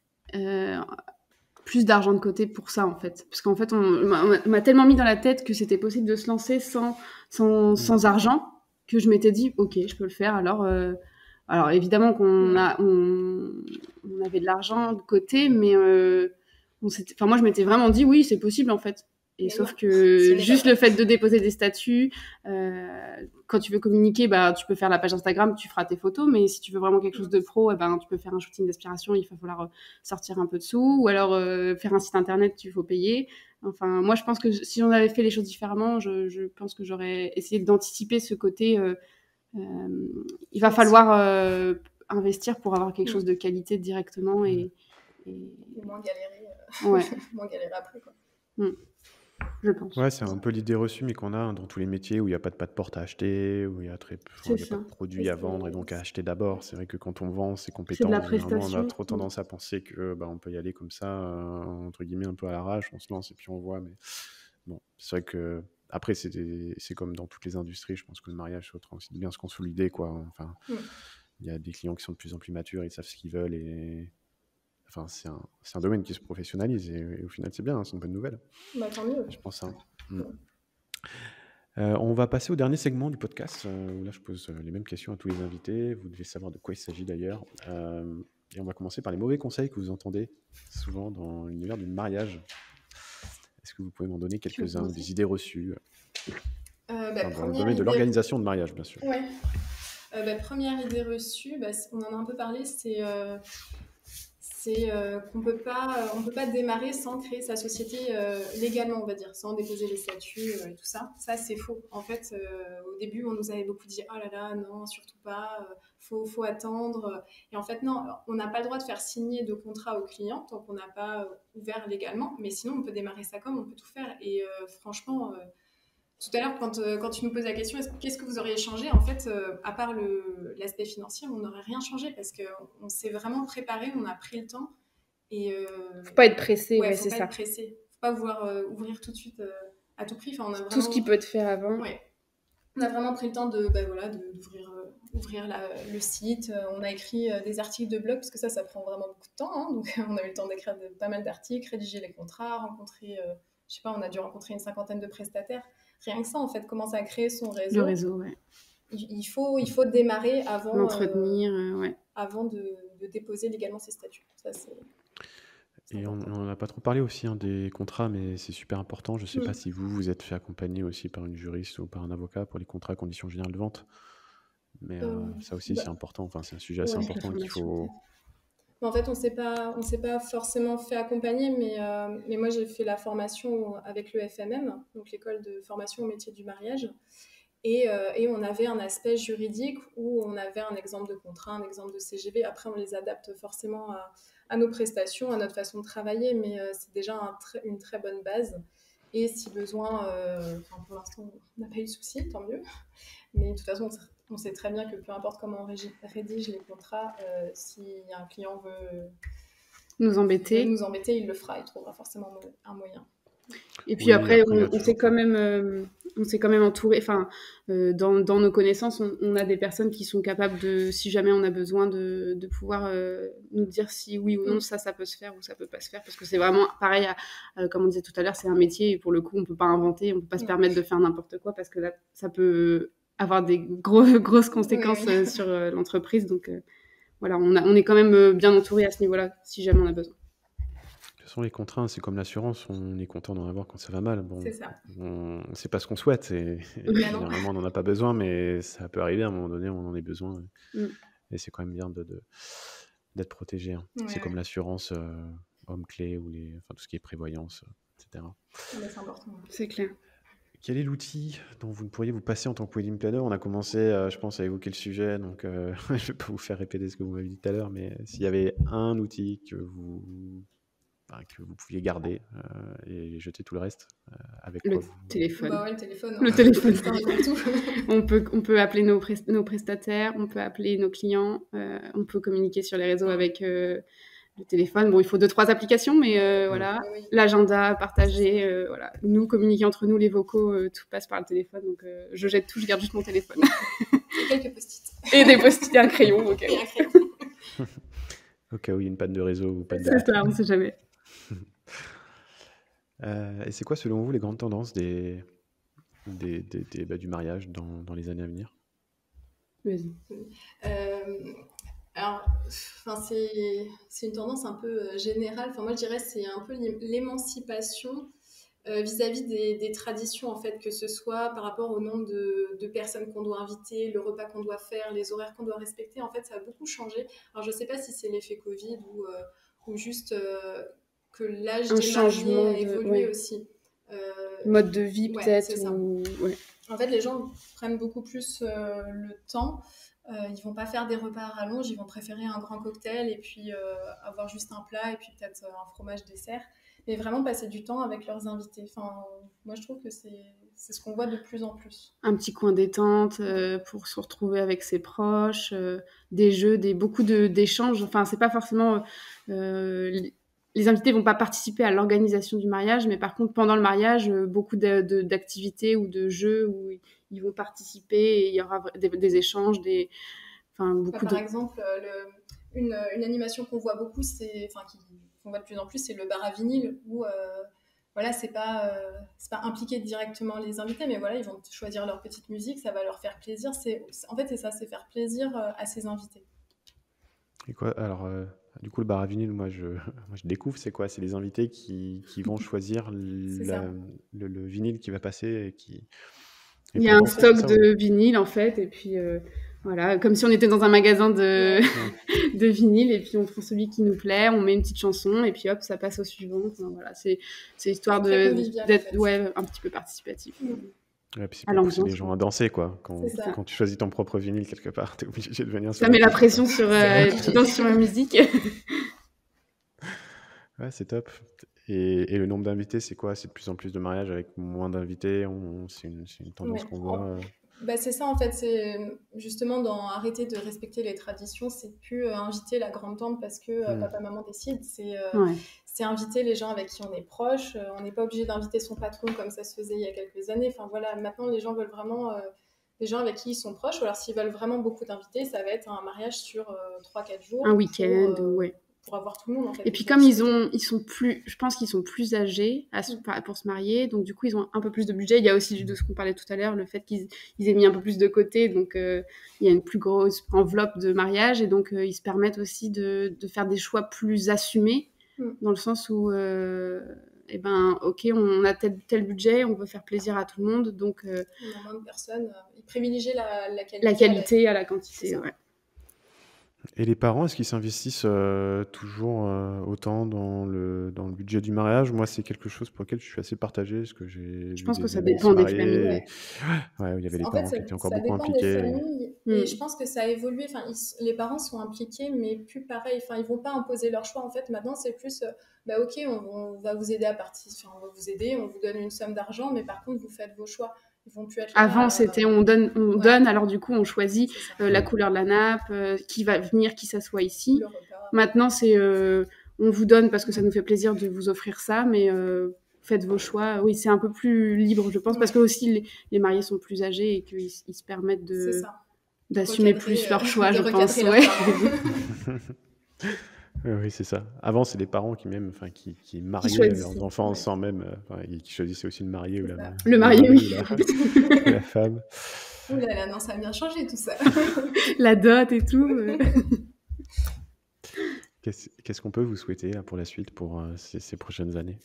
plus d'argent de côté pour ça, en fait. Parce qu'en fait, on m'a tellement mis dans la tête que c'était possible de se lancer sans argent que je m'étais dit, ok, je peux le faire. Alors évidemment qu'on on avait de l'argent de côté, mais moi, je m'étais vraiment dit, oui, c'est possible, en fait. Et sauf que juste le fait de déposer des statuts, quand tu veux communiquer, tu peux faire la page Instagram, tu feras tes photos, mais si tu veux vraiment quelque chose de pro, tu peux faire un shooting d'inspiration, il va falloir sortir un peu de sous, ou alors faire un site internet, il faut payer. Enfin, moi, je pense que si on avait fait les choses différemment, je pense que j'aurais essayé d'anticiper ce côté. Il va falloir investir pour avoir quelque chose de qualité directement et moins galérer, moins galérer après, quoi. Je pense. Ouais, c'est un peu l'idée reçue, mais qu'on a dans tous les métiers où il n'y a pas de passe-porte à acheter, où il y a pas de produits à vendre et donc à acheter d'abord. C'est vrai que quand on vend ses compétences, généralement, on a trop tendance à penser que on peut y aller comme ça, entre guillemets, un peu à l'arrache, on se lance et puis on voit. Mais bon, c'est vrai que après, c'est comme dans toutes les industries. Je pense que le mariage est en train aussi de bien se consolider, quoi. Enfin, il y a des clients qui sont de plus en plus matures, ils savent ce qu'ils veulent et enfin, c'est un domaine qui se professionnalise et au final, c'est bien, c'est une bonne nouvelle. Tant mieux. Je pense. On va passer au dernier segment du podcast, où là, je pose les mêmes questions à tous les invités. Vous devez savoir de quoi il s'agit d'ailleurs. Et on va commencer par les mauvais conseils que vous entendez souvent dans l'univers du mariage. Est-ce que vous pouvez m'en donner quelques-uns, des idées reçues dans le domaine de l'organisation de mariage, bien sûr. Ouais. Première idée reçue, on en a un peu parlé, c'est qu'on peut pas démarrer sans créer sa société légalement, on va dire, sans déposer les statuts et tout ça. Ça, c'est faux. En fait, au début, on nous avait beaucoup dit « Oh là là, non, surtout pas, faut attendre ». Et en fait, non, on n'a pas le droit de faire signer de contrat au client tant qu'on n'a pas ouvert légalement. Mais sinon, on peut démarrer ça comme, on peut tout faire. Et franchement... tout à l'heure, quand tu nous poses la question, qu'est-ce que vous auriez changé? En fait, à part l'aspect financier, on n'aurait rien changé parce qu'on s'est vraiment préparé, on a pris le temps. Faut pas être pressé, c'est ça. Faut pas être pressé. Faut pas vouloir ouvrir tout de suite à tout prix. Enfin, on a vraiment... Tout ce qui peut être fait avant. Ouais. On a vraiment pris le temps d'ouvrir le site. On a écrit des articles de blog parce que ça prend vraiment beaucoup de temps. Hein, donc, on a eu le temps d'écrire pas mal d'articles, rédiger les contrats, rencontrer... je sais pas, on a dû rencontrer une 50aine de prestataires. Rien que ça, en fait, commencer à créer son réseau. Le réseau, ouais. Il faut démarrer avant... L'entretenir, avant de déposer légalement ses statuts. Ça, et on n'en a pas trop parlé aussi des contrats, mais c'est super important. Je ne sais pas si vous êtes fait accompagner aussi par une juriste ou par un avocat pour les contrats conditions générales de vente. Mais ça aussi, c'est important. Enfin, c'est un sujet assez important qu'il faut... En fait, on s'est pas forcément fait accompagner, mais moi, j'ai fait la formation avec le FMM, donc l'école de formation au métier du mariage. Et on avait un aspect juridique où on avait un exemple de contrat, un exemple de CGV. Après, on les adapte forcément à nos prestations, à notre façon de travailler, mais c'est déjà une très bonne base. Et si besoin, pour l'instant, on n'a pas eu de souci, tant mieux. Mais de toute façon, on sait très bien que peu importe comment on rédige les contrats, si un client veut nous embêter, il le fera, il trouvera forcément un moyen. Et puis après, on s'est quand même entouré. Enfin, dans nos connaissances, on a des personnes qui sont capables de, si jamais on a besoin, de pouvoir nous dire si oui ou non ça peut se faire ou ça peut pas se faire, parce que c'est vraiment pareil. Comme on disait tout à l'heure, c'est un métier et pour le coup, on peut pas inventer, on peut pas se permettre de faire n'importe quoi parce que là, ça peut avoir des grosses conséquences sur l'entreprise. Donc voilà, on est quand même bien entouré à ce niveau-là, si jamais on a besoin. Les contraintes, c'est comme l'assurance, on est content d'en avoir quand ça va mal. Bon, c'est ça. C'est pas ce qu'on souhaite. Généralement, on n'en a pas besoin, mais ça peut arriver à un moment donné, on en a besoin. Et c'est quand même bien d'être protégé. Hein. C'est comme l'assurance homme-clé ou tout ce qui est prévoyance, etc. Mais c'est important. C'est clair. Quel est l'outil dont vous pourriez vous passer en tant que wedding planner? On a commencé, je pense, à évoquer le sujet, donc je ne vais pas vous faire répéter ce que vous m'avez dit tout à l'heure, mais s'il y avait un outil que vous pouviez garder et jeter tout le reste avec Le quoi téléphone. Bah ouais, le téléphone. Le téléphone. Ça répond tout. On peut appeler nos prestataires, on peut appeler nos clients, on peut communiquer sur les réseaux avec le téléphone. Bon, il faut 2-3 applications, mais voilà. Oui. L'agenda partagé, voilà. Nous, communiquer entre nous, les vocaux, tout passe par le téléphone. Donc, je jette tout, je garde juste mon téléphone. Et quelques post-it. Et des post-it et un crayon. Et un crayon. Au cas où il y a une panne de réseau ou panne de... C'est ça, on ne sait jamais. Et c'est quoi, selon vous, les grandes tendances du mariage dans les années à venir? Vas-y. Alors, c'est une tendance un peu générale. Enfin, moi, je dirais c'est un peu l'émancipation vis-à-vis des traditions, en fait, que ce soit par rapport au nombre de personnes qu'on doit inviter, le repas qu'on doit faire, les horaires qu'on doit respecter. En fait, ça a beaucoup changé. Alors, je ne sais pas si c'est l'effet Covid ou juste que l'âge des mariés a évolué aussi. Mode de vie, ouais, peut-être. c'est ça. Ouais. En fait, les gens prennent beaucoup plus le temps. Ils vont pas faire des repas à rallonge, ils vont préférer un grand cocktail et puis avoir juste un plat et puis peut-être un fromage dessert. Mais vraiment passer du temps avec leurs invités. Enfin, moi, je trouve que c'est ce qu'on voit de plus en plus. Un petit coin détente pour se retrouver avec ses proches, des jeux, beaucoup d'échanges. Enfin, c'est pas forcément... les invités vont pas participer à l'organisation du mariage, mais par contre, pendant le mariage, beaucoup d'activités ou de jeux où ils vont participer et il y aura des échanges, Par exemple, une animation qu'on voit beaucoup, qu'on voit de plus en plus, c'est le bar à vinyle où voilà, c'est pas impliquer directement les invités, mais voilà, ils vont choisir leur petite musique, ça va leur faire plaisir. En fait, c'est ça, c'est faire plaisir à ses invités. Et quoi, alors, du coup, le bar à vinyle, moi je découvre, c'est quoi? C'est les invités qui vont choisir le vinyle qui va passer Il y a un stock de vinyle, en fait, et puis voilà, comme si on était dans un magasin de vinyle, et puis on prend celui qui nous plaît, on met une petite chanson, et puis hop, ça passe au suivant. Enfin, voilà, c'est histoire d'être un petit peu participatif. Ouais, puis c'est pour pousser les gens à danser, quoi. Quand tu choisis ton propre vinyle quelque part, t'es obligé de venir. Ça met la pression sur la musique. Ouais, c'est top. Et le nombre d'invités, c'est quoi? C'est de plus en plus de mariages avec moins d'invités? C'est une tendance qu'on voit. Bah, c'est ça, en fait. C'est justement dans arrêter de respecter les traditions. C'est plus inviter la grande tante parce que papa, maman décide. C'est inviter les gens avec qui on est proche. On n'est pas obligé d'inviter son patron comme ça se faisait il y a quelques années. Enfin, voilà, maintenant, les gens veulent vraiment des gens avec qui ils sont proches. Ou alors, s'ils veulent vraiment beaucoup d'invités, ça va être un mariage sur 3-4 jours. Un week-end, pour avoir tout le monde, en fait. Et puis comme je pense qu'ils sont plus âgés pour se marier, donc du coup ils ont un peu plus de budget. Il y a aussi de ce qu'on parlait tout à l'heure, le fait qu'ils aient mis un peu plus de côté, donc il y a une plus grosse enveloppe de mariage, et donc ils se permettent aussi de faire des choix plus assumés, dans le sens où ok, on a tel budget, on veut faire plaisir à tout le monde, donc on a moins de personnes, ils privilégient la qualité. La qualité à la quantité, ouais. Et les parents, est-ce qu'ils s'investissent toujours autant dans le budget du mariage? Moi, c'est quelque chose pour lequel je suis assez partagé, parce que je pense que ça dépend des familles. Ouais, il y avait les parents qui étaient encore beaucoup impliqués. Ça dépend des familles, et je pense que ça a évolué. Enfin, les parents sont impliqués, mais plus pareil. Enfin, ils vont pas imposer leur choix. En fait, maintenant, c'est plus, ok, on va vous aider on va vous aider, on vous donne une somme d'argent, mais par contre, vous faites vos choix. Ils vont plus être là, avant, c'était on donne, alors du coup, on choisit la couleur de la nappe, qui va venir, qui s'assoit ici. Maintenant, c'est on vous donne parce que ça nous fait plaisir de vous offrir ça, mais faites vos choix. Oui, c'est un peu plus libre, je pense, parce que aussi les mariés sont plus âgés et qu'ils se permettent d'assumer plus leurs choix, je pense. Oui, c'est ça. Avant, c'est les parents qui mariaient leurs enfants sans même... qui choisissaient aussi le marié ou le marié, oui. Ou la femme. Ouh là là, non, ça a bien changé tout ça. La dot et tout. Qu'est-ce qu'on peut vous souhaiter là, pour la suite, pour ces prochaines années?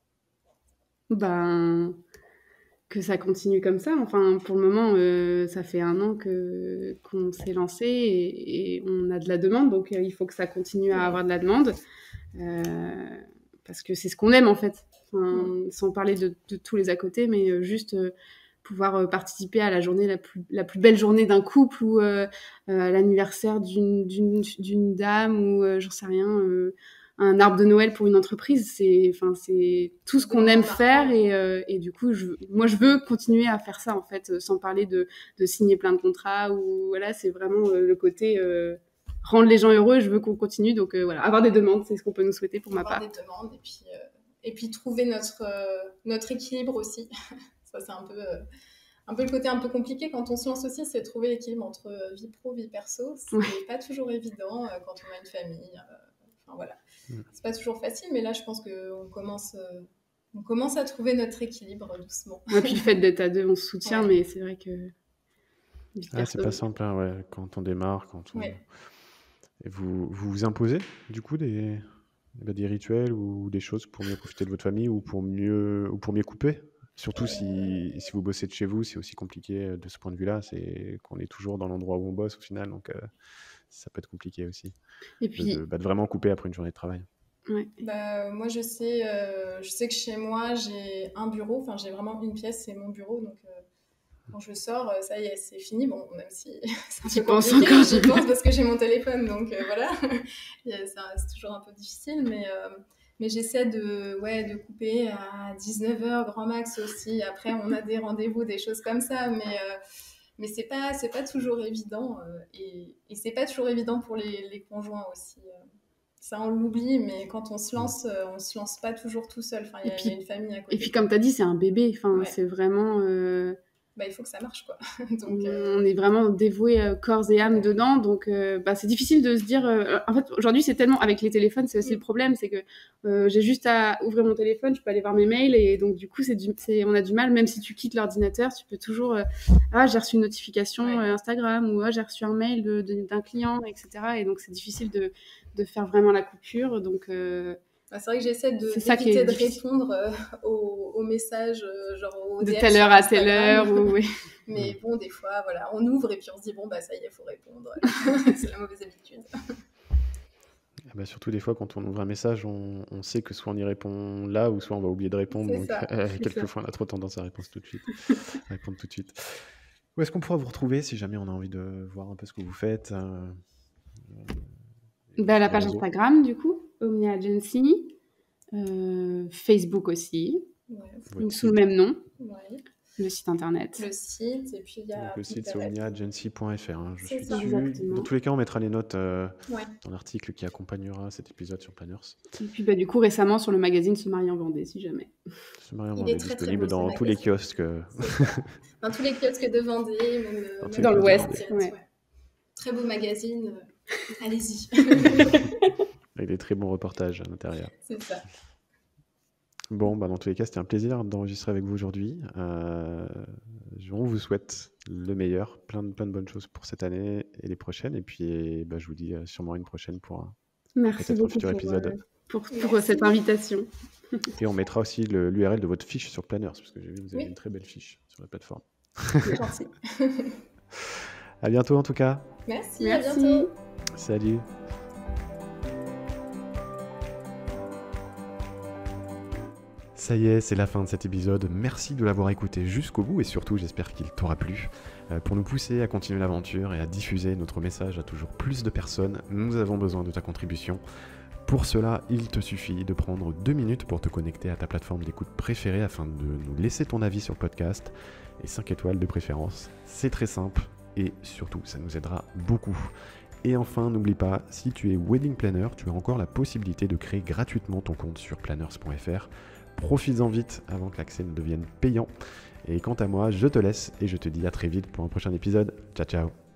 Que ça continue comme ça. Enfin, pour le moment, ça fait 1 an qu'on s'est lancé et on a de la demande, donc il faut que ça continue à avoir de la demande, parce que c'est ce qu'on aime en fait. Enfin, sans parler de tous les à côté, mais juste pouvoir participer à la journée la plus belle journée d'un couple, ou à l'anniversaire d'une dame, ou j'en sais rien, un arbre de Noël pour une entreprise, c'est tout ce qu'on aime faire et du coup, moi, je veux continuer à faire ça en fait, sans parler de signer plein de contrats ou voilà, c'est vraiment le côté rendre les gens heureux. Je veux qu'on continue, donc voilà, avoir des demandes, c'est ce qu'on peut nous souhaiter pour ma part. Avoir des demandes et puis trouver notre équilibre aussi. Ça, c'est un peu le côté un peu compliqué quand on se lance aussi, c'est trouver l'équilibre entre vie pro, vie perso. C'est pas toujours évident quand on a une famille. Enfin voilà, c'est pas toujours facile, mais là je pense qu'on commence à trouver notre équilibre doucement. Et puis le fait d'être à deux, on se soutient, mais c'est vrai que c'est pas simple, hein, ouais, quand on démarre, Et vous imposez du coup des rituels ou des choses pour mieux profiter de votre famille ou pour mieux couper. Surtout si vous bossez de chez vous, c'est aussi compliqué de ce point de vue-là. C'est qu'on est toujours dans l'endroit où on bosse au final, donc ça peut être compliqué aussi. Et puis de vraiment couper après une journée de travail. Ouais. Moi, je sais que chez moi, j'ai un bureau. Enfin, j'ai vraiment une pièce, c'est mon bureau. Donc, quand je sors, ça y est, c'est fini. Bon, même si c'est un peu compliqué, j'y pense parce que j'ai mon téléphone. Donc, voilà. C'est toujours un peu difficile, mais j'essaie de couper à 19h, grand max aussi. Après, on a des rendez-vous, des choses comme ça. Mais c'est pas toujours évident. Et c'est pas toujours évident pour les conjoints aussi. Ça, on l'oublie, mais quand on se lance pas toujours tout seul. Enfin, il y a une famille à côté. Et puis, comme tu as dit, c'est un bébé. Enfin, c'est vraiment... il faut que ça marche, quoi. Donc, on est vraiment dévoué corps et âme dedans. Donc, c'est difficile de se dire... en fait, aujourd'hui, c'est tellement... Avec les téléphones, c'est aussi le problème. C'est que j'ai juste à ouvrir mon téléphone, je peux aller voir mes mails. Et donc, du coup, on a du mal. Même si tu quittes l'ordinateur, tu peux toujours... j'ai reçu une notification Instagram ou j'ai reçu un mail d'un client, etc. Et donc, c'est difficile de faire vraiment la coupure. Donc... c'est vrai que j'essaie d'éviter de répondre aux messages, genre au de DM telle heure à telle heure. Oui. Mais bon, des fois, voilà, on ouvre et puis on se dit, bon, ça y est, il faut répondre. C'est la mauvaise habitude. Surtout des fois, quand on ouvre un message, on sait que soit on y répond là, ou soit on va oublier de répondre. Donc, quelquefois, on a trop tendance à répondre tout de suite. Où est-ce qu'on pourra vous retrouver si jamais on a envie de voir un peu ce que vous faites la page Instagram, du coup. Omnia Agency, Facebook aussi, sous le même nom, le site internet. Le site, et puis il y a... Donc, le site, c'est omniaagency.fr. Je suis dessus. Exactement. Dans tous les cas, on mettra les notes dans l'article qui accompagnera cet épisode sur Planners. Et puis, du coup, récemment, sur le magazine Se marier en Vendée, si jamais. Se marier en Vendée, disponible dans tous les kiosques. Dans tous les kiosques de Vendée, même dans l'Ouest. Très beau magazine, allez-y. Avec des très bons reportages à l'intérieur. C'est ça. Bon, dans tous les cas, c'était un plaisir d'enregistrer avec vous aujourd'hui. On vous souhaite le meilleur, plein de bonnes choses pour cette année et les prochaines. Et puis, je vous dis sûrement une prochaine pour Merci beaucoup un futur épisode. Pour cette invitation. Et on mettra aussi l'URL de votre fiche sur Planners, parce que j'ai vu que vous avez une très belle fiche sur la plateforme. Merci. À bientôt en tout cas. Merci. À bientôt. Salut. Ça y est, c'est la fin de cet épisode. Merci de l'avoir écouté jusqu'au bout et surtout, j'espère qu'il t'aura plu. Pour nous pousser à continuer l'aventure et à diffuser notre message à toujours plus de personnes, nous avons besoin de ta contribution. Pour cela, il te suffit de prendre 2 minutes pour te connecter à ta plateforme d'écoute préférée afin de nous laisser ton avis sur le podcast et 5 étoiles de préférence. C'est très simple et surtout, ça nous aidera beaucoup. Et enfin, n'oublie pas, si tu es wedding planner, tu as encore la possibilité de créer gratuitement ton compte sur planners.fr. Profites-en vite avant que l'accès ne devienne payant. Et quant à moi, je te laisse et je te dis à très vite pour un prochain épisode. Ciao, ciao.